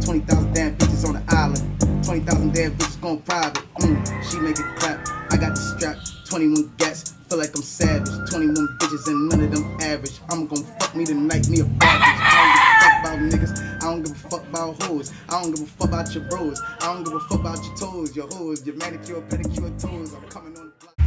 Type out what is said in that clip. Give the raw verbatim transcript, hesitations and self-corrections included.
twenty thousand damn bitches on the island. twenty thousand damn bitches going private. Mm, she make it clap. I got the strap. twenty-one gats. Feel like I'm savage. twenty-one bitches and none of them average. I'm gonna fuck me tonight, me a baggage. I don't give a fuck about niggas. I don't give a fuck about hoes. I don't give a fuck about your bros. I don't give a fuck about your toes, your hoes, your manicure, pedicure toes. I'm coming on the block.